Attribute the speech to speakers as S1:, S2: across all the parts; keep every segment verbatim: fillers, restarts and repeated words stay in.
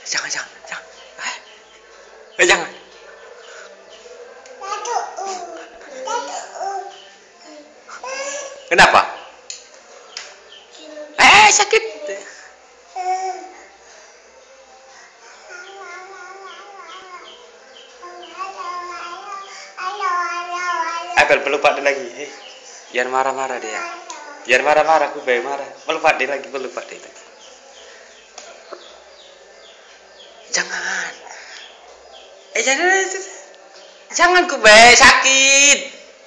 S1: Jangan, jangan, jangan. Eh, jangan. Kenapa? Eh, sakit. Apel pelupa dia lagi. Eh, jangan marah-marah dia. Jangan marah-marah, aku baik marah. Pelupa dia lagi, pelupa dia lagi. Jangan. Eh, jangan. Jangan, ku baik sakit.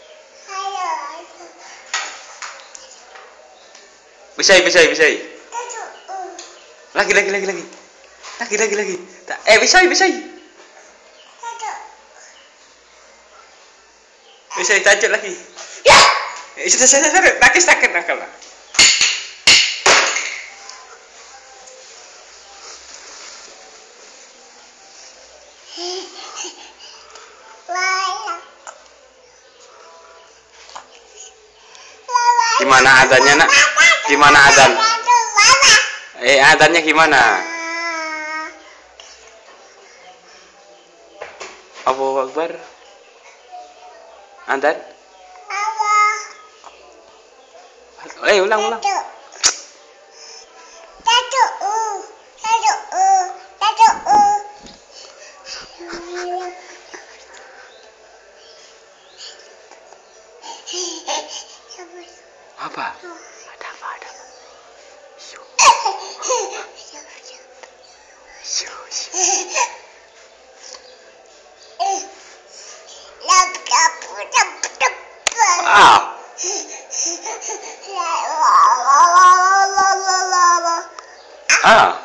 S1: Bisa, bisa, bisa. Lagi, lagi, lagi, lagi. Lagi, lagi, lagi. Eh, bisa, bisa. Bisa tajuk lagi. Ya. Eh, sudah, sudah, sudah. Lagi sakit nakal lah. Gimana adanya, Nak? Gimana adan? Eh, adannya gimana? Allahu Akbar. Adan? Eh, ulang, ulang. Apa? Ada apa? Ada apa? Shoo. Shoo, shoo. Ah. Ah.